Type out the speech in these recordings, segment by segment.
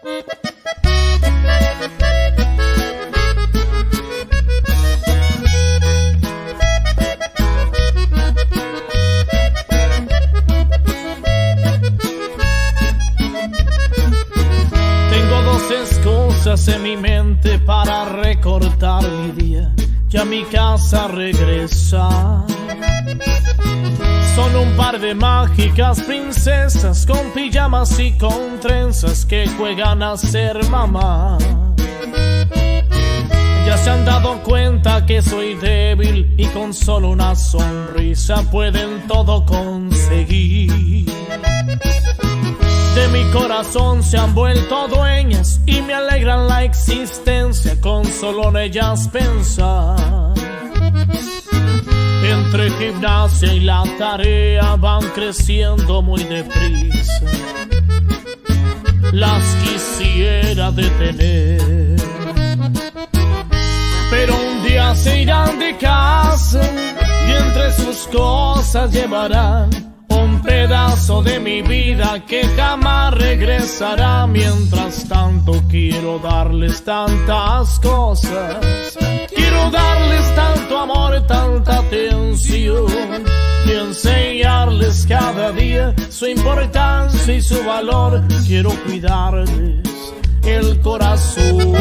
En mi mente para recortar mi día y a mi casa regresar. Son un par de mágicas princesas con pijamas y con trenzas que juegan a ser mamá. Ya se han dado cuenta que soy débil y con solo una sonrisa pueden todo conseguir. De mi corazón se han vuelto dueñas y me alegran la existencia con solo en ellas pensar. Entre gimnasia y la tarea van creciendo muy deprisa. Las quisiera detener, pero un día se irán de casa y entre sus cosas llevarán un pedazo de mi vida que jamás regresará. Mientras tanto quiero darles tantas cosas, quiero darles tanto amor, tanta atención y enseñarles cada día su importancia y su valor. Quiero cuidarles el corazón.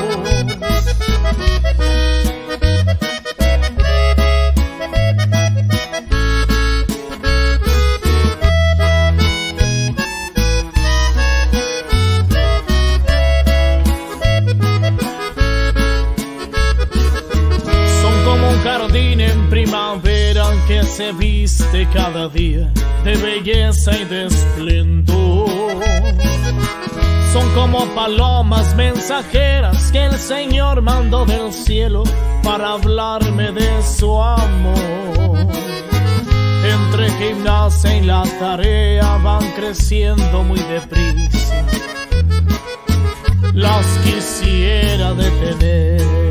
Jardín en primavera que se viste cada día de belleza y de esplendor. Son como palomas mensajeras que el Señor mandó del cielo para hablarme de su amor. Entre gimnasia y la tarea van creciendo muy deprisa. Las quisiera detener,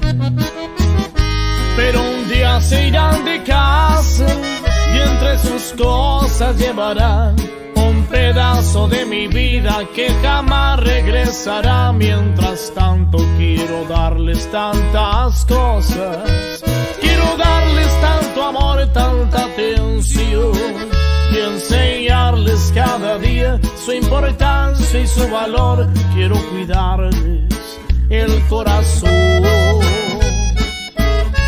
pero un día se irán de casa y entre sus cosas llevarán un pedazo de mi vida que jamás regresará. Mientras tanto quiero darles tantas cosas, quiero darles tanto amor, tanta atención y enseñarles cada día su importancia y su valor. Quiero cuidarles el corazón.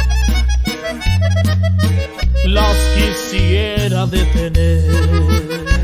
Las quisiera detener.